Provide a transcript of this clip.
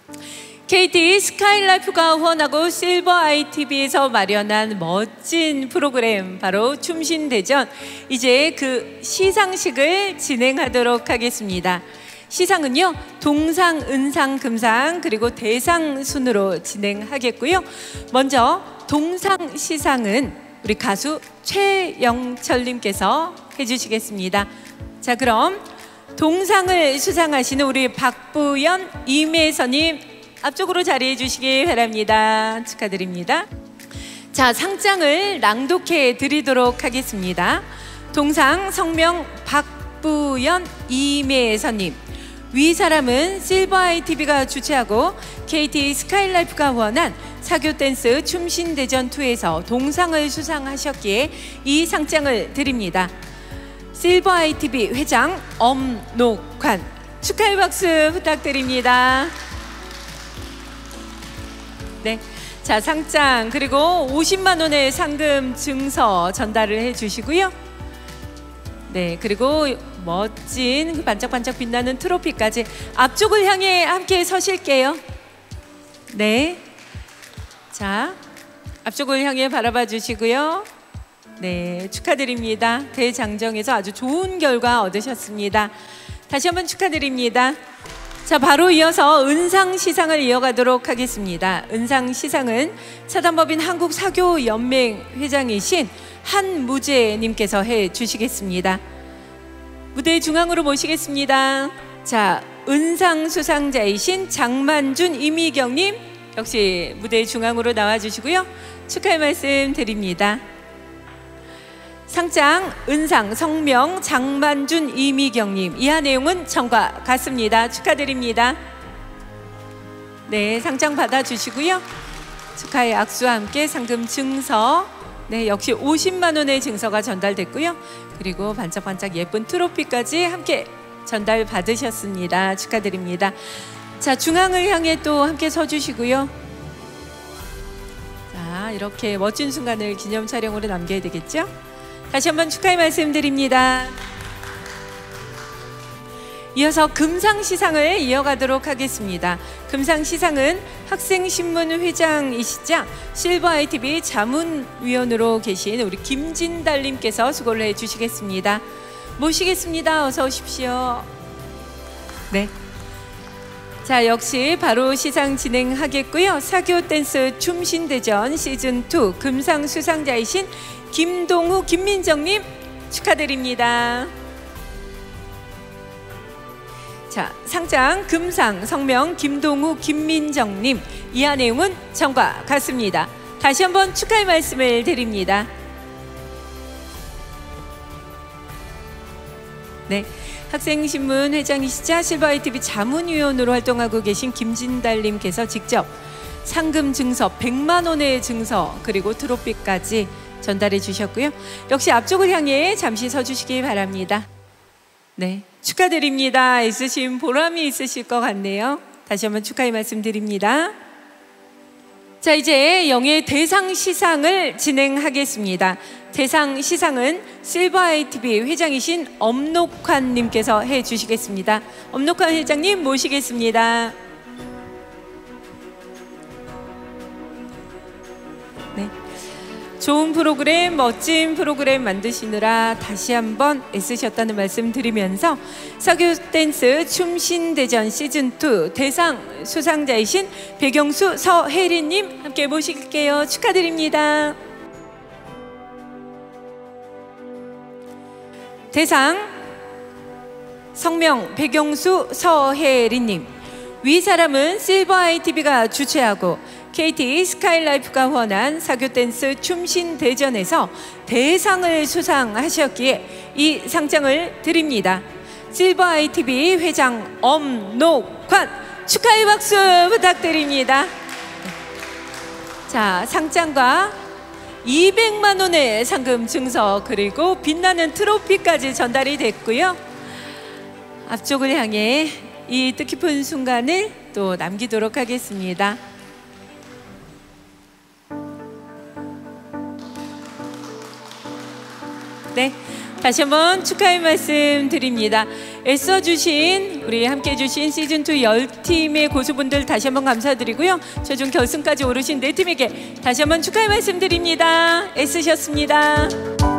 KT 스카이라이프가 후원하고 실버 ITV에서 마련한 멋진 프로그램, 바로 춤신대전. 이제 그 시상식을 진행하도록 하겠습니다. 시상은요, 동상, 은상, 금상 그리고 대상 순으로 진행하겠고요. 먼저 동상 시상은 우리 가수 최영철님께서 해주시겠습니다. 자, 그럼 동상을 수상하시는 우리 박부연, 임혜선님 앞쪽으로 자리해 주시기 바랍니다. 축하드립니다. 자, 상장을 낭독해 드리도록 하겠습니다. 동상 성명 박부연, 임혜선님. 위 사람은 실버 ITV가 주최하고 KT 스카이라이프가 후원한 사교 댄스 춤신대전 2에서 동상을 수상하셨기에 이 상장을 드립니다. 실버 ITV 회장 엄녹환, 축하의 박수 부탁드립니다. 네, 자, 상장 그리고 50만 원의 상금 증서 전달을 해주시고요. 네, 그리고 멋진 그 반짝반짝 빛나는 트로피까지 앞쪽을 향해 함께 서실게요. 네, 자, 앞쪽을 향해 바라봐 주시고요. 네, 축하드립니다. 대장정에서 아주 좋은 결과 얻으셨습니다. 다시 한번 축하드립니다. 자, 바로 이어서 은상 시상을 이어가도록 하겠습니다. 은상 시상은 사단법인 한국사교연맹 회장이신 한무재님께서 해주시겠습니다. 무대 중앙으로 모시겠습니다. 자, 은상 수상자이신 장만준, 이미경님 역시 무대 중앙으로 나와주시고요. 축하의 말씀 드립니다. 상장 은상 성명 장만준, 이미경님, 이하 내용은 전과 같습니다. 축하드립니다. 네, 상장 받아주시고요. 축하의 악수와 함께 상금 증서, 네, 역시 50만 원의 증서가 전달됐고요. 그리고 반짝반짝 예쁜 트로피까지 함께 전달 받으셨습니다. 축하드립니다. 자, 중앙을 향해 또 함께 서주시고요. 자, 이렇게 멋진 순간을 기념 촬영으로 남겨야 되겠죠? 다시 한번 축하의 말씀드립니다. 이어서 금상시상을 이어가도록 하겠습니다. 금상시상은 학생신문 회장이시자 실버 ITV 자문위원으로 계신 우리 김진달님께서 수고를 해주시겠습니다. 모시겠습니다. 어서 오십시오. 네. 자, 역시 바로 시상 진행하겠고요. 사교 댄스 춤신대전 시즌2 금상 수상자이신 김동우, 김민정님 축하드립니다. 자, 상장 금상 성명 김동우, 김민정님, 이하 내용은 전과 같습니다. 다시 한번 축하의 말씀을 드립니다. 네, 학생신문 회장이시자 실버 ITV 자문위원으로 활동하고 계신 김진달님께서 직접 상금 증서 100만 원의 증서 그리고 트로피까지 전달해 주셨고요. 역시 앞쪽을 향해 잠시 서주시기 바랍니다. 네, 축하드립니다. 있으신 보람이 있으실 것 같네요. 다시 한번 축하의 말씀 드립니다. 자, 이제 영예 대상 시상을 진행하겠습니다. 대상 시상은 실버 ITV 회장이신 엄녹환님께서 해주시겠습니다. 엄녹환 회장님 모시겠습니다. 네, 좋은 프로그램, 멋진 프로그램 만드시느라 다시 한번 애쓰셨다는 말씀 드리면서 사교 댄스 춤신대전 시즌2 대상 수상자이신 백영수, 서혜린님 함께 모실게요. 축하드립니다. 대상 성명 백영수, 서혜린님. 위 사람은 실버 ITV가 주최하고 KT 스카이라이프가 후원한 사교 댄스 춤신대전에서 대상을 수상하셨기에 이 상장을 드립니다. 실버 ITV 회장 엄녹환, 축하의 박수 부탁드립니다. 자, 상장과 200만 원의 상금 증서 그리고 빛나는 트로피까지 전달이 됐고요. 앞쪽을 향해 이 뜻깊은 순간을 또 남기도록 하겠습니다. 네, 다시 한번 축하의 말씀 드립니다. 애써주신 우리 함께해주신 시즌2 10팀의 고수분들 다시 한번 감사드리고요. 최종 결승까지 오르신 4팀에게 다시 한번 축하의 말씀 드립니다. 애쓰셨습니다.